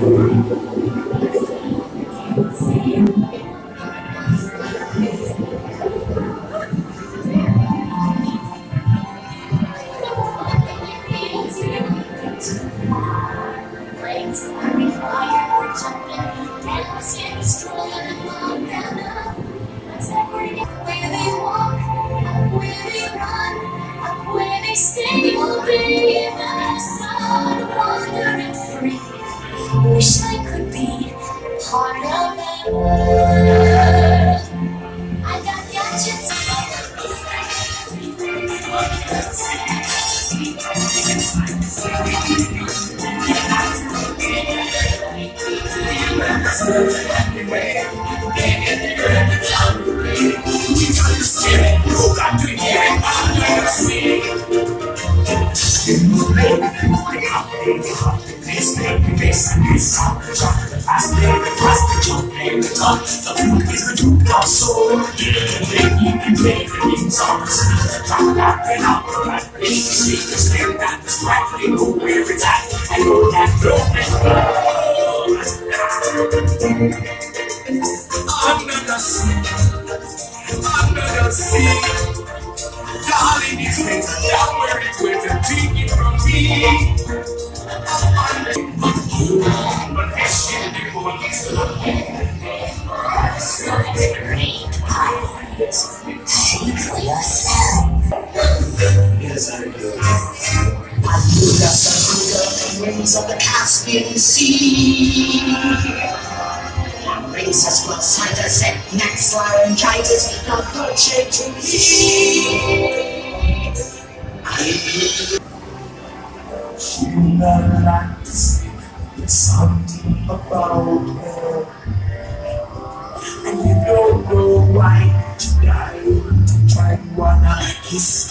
Wish I could be part of that world. I got gadgets. Another sea, darling, these things are down where it's going to take it from me. See for yourself. Yes, I do. Aluga, Saluga, the winds of the Caspian Sea. Brings us blood ciders and next laryngitis, not purchase to me. She likes there's something about her, and you don't know why. Try wanna kiss